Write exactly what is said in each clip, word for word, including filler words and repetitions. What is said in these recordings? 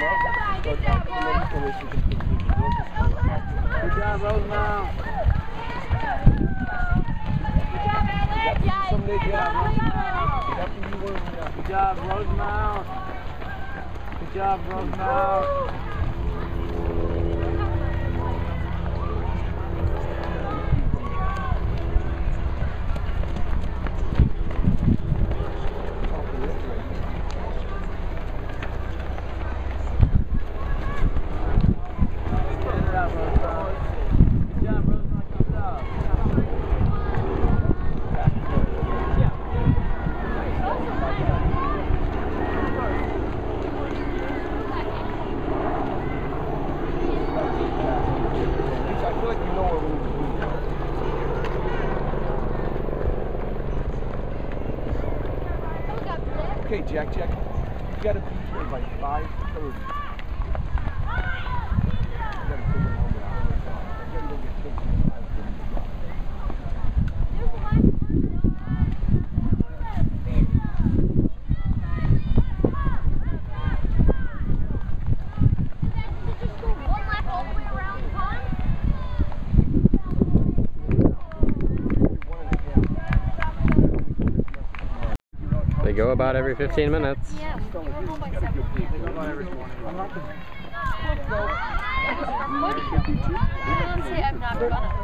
Good job, Rosemount. Good job, Rosemount. Good job, Rosemount. Okay, Jack, Jack, you gotta be here by five thirty. They go about every fifteen minutes. Yeah. Honestly, I've not done it.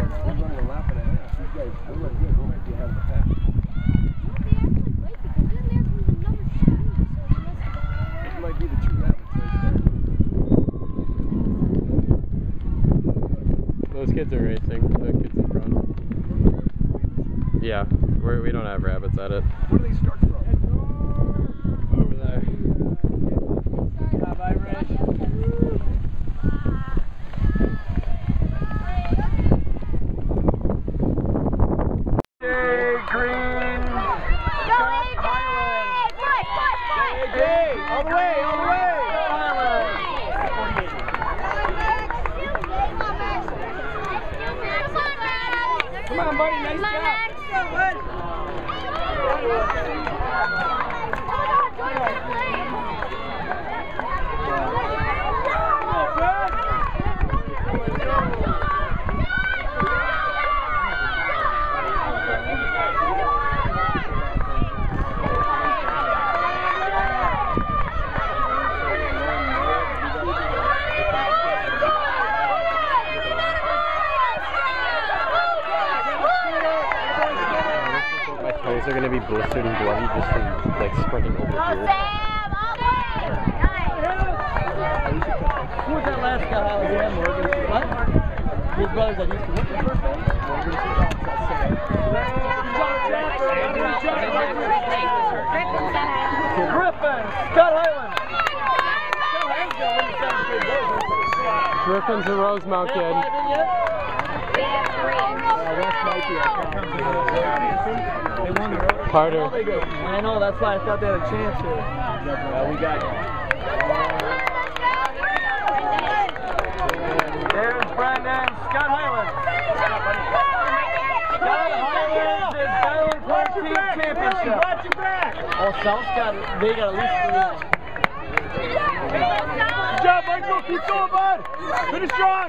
Those kids are racing. The kids in front. Yeah, we're, we don't have rabbits at it. Where do they start from? Over there. Good job, Irish. Hey, green. Go, A J! Fight, fight, fight! A J, all the way, all the way. Come on, buddy, nice job. Toes are gonna be blistered and bloody just from like sprinting over here. Who was that last guy again, Morgan? What? His brothers that used to work in first base? Griffin! Scott Highland! Griffin's a Rosemount kid. Carter. I know, that's why I thought they had a chance here. Yeah, we got it. There's Brandon. Scott Highland. Scott Highland is Diamond fourteen championship. Oh, South's got, they got at least three. Good job, Michael. Keep going, bud. Finish strong.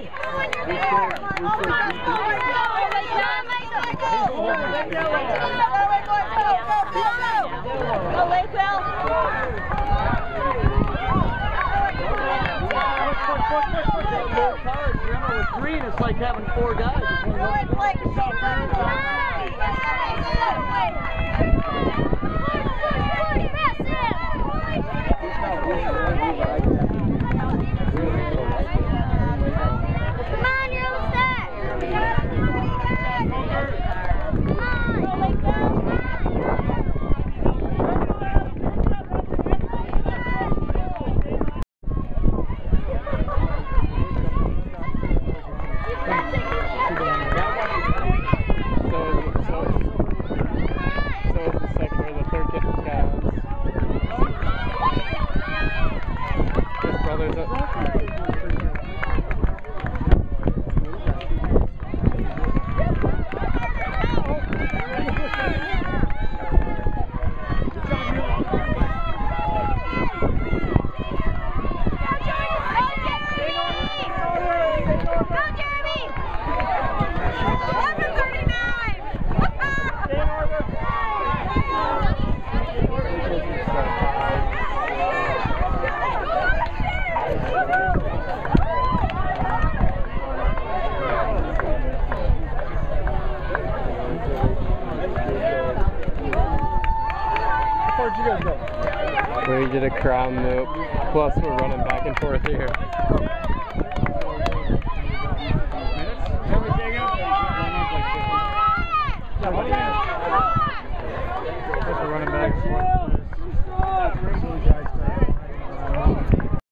With green, it's like having four guys. did a crown loop. Plus we're running back and forth here. Running back.